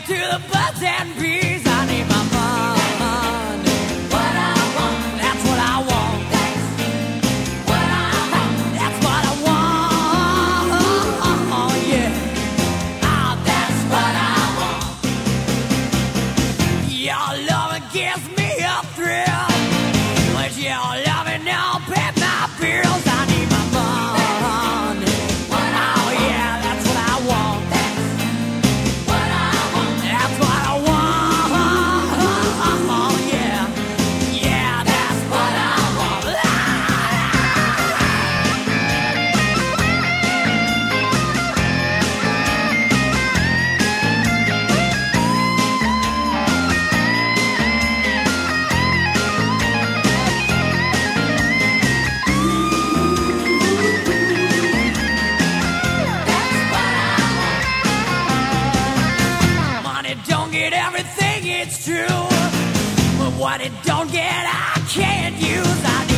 to the birds and bees. I need my money. What I want, that's what I want. That's what I want. That's what I want. Oh yeah. Ah, that's what I want. Your loving gives me a thrill. But your loving now pay my bills. I need my money. Oh yeah, that's what I want. That's what I want. That's what I want. Oh yeah, yeah, that's what I want. Money don't get everything, it's true. But what it don't get, I can't use. I